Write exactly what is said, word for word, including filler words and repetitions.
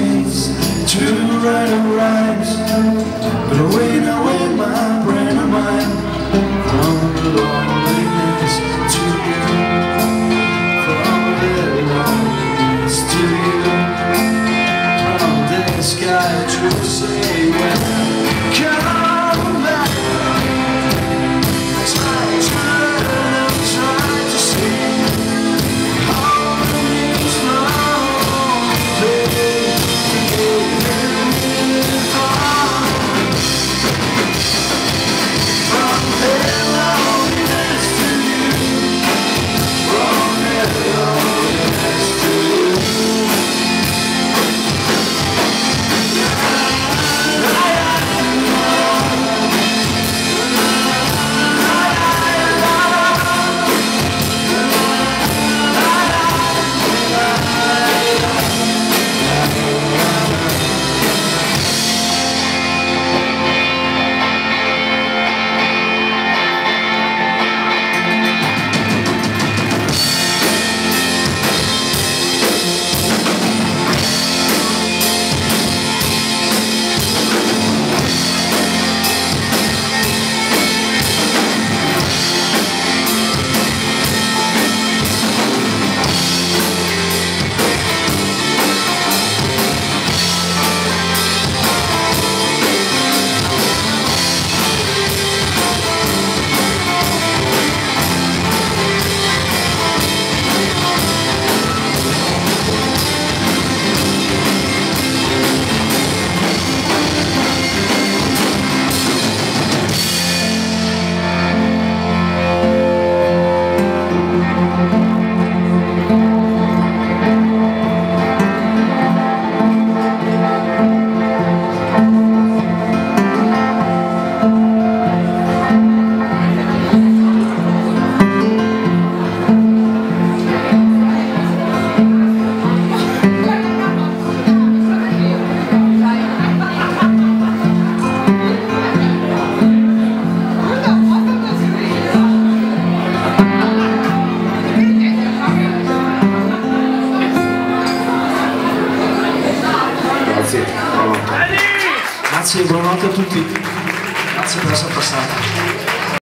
needs to write a rhymes, but away, away my brain and mind from the loneliness to you, from the loneliness to you, from the sky to say when come back. Try, try, try to see all the things wrong, baby. From their loneliness to you, from their loneliness to you. Grazie, buonanotte a tutti. Grazie per essere passati.